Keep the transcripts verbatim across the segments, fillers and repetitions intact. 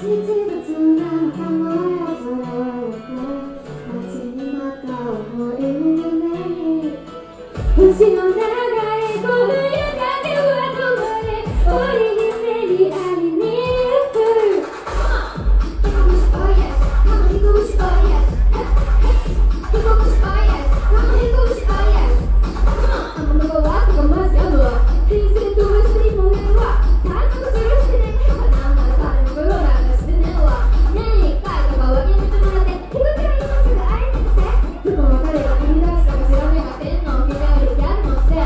星の長いこの床では止まれ檻に目にありに行く He go push oh yes Mama he go push oh yes He go push oh yes Mama he go push oh yes Mamaのわとかマジやるわ人生と別にもねは単独するしてねなんなら彼の頃なんかしてねわ年一回とかはやめてもらってひどくらい今すぐ会えなくてでも彼が言い出したか知らねえか天皇決めるやるのって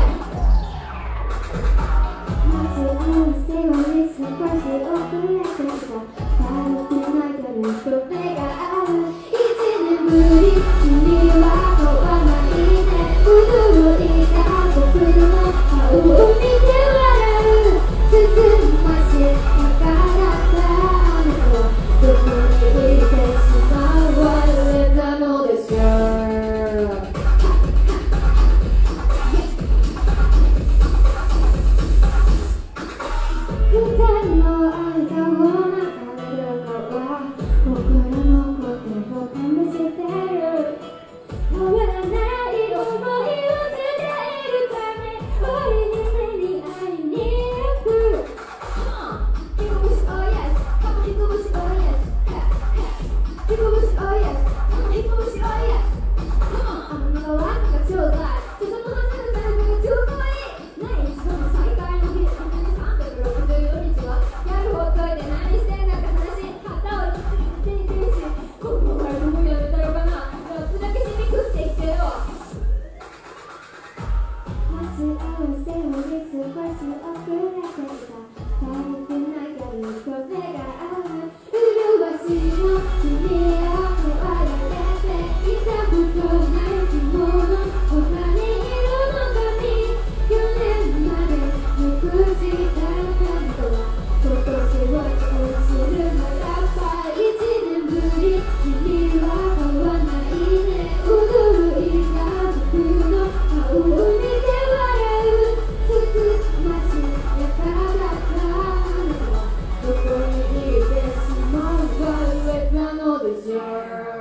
待ち合わせをね少し遅れてきた軽くないけど人手がある一年ぶり君は変わらないね驚いた僕の顔を見て笑うつつましい中だったあの子はどこにいてしまう我なのでしょう二人の間を流れる川は僕らのことを試してる変わらない想いを伝えるため俺に目に会いに行く He go push oh yes Come on he go push oh yes He go push oh yes Come on he go push oh yes Come on あの子はなんかちょうだいその話のタイムが超可愛いない一度の再会の日さんびゃくろくじゅうよにちはやるほっといて何してんだって話旗を手に手にしこのバイトもやめたのかなラップだけしに食ってきてよ待ち合わせをね少し遅れてきた足りてないけど人手がある麗しの君を変わられていたことない着物他にいるのかに去年まで無口だったのは今年は落ちるのやっぱ一年ぶり君は変わらないね驚いた僕の顔を見て笑うつつましやからだったあの子はどこにいてしまう悪いなのでしょう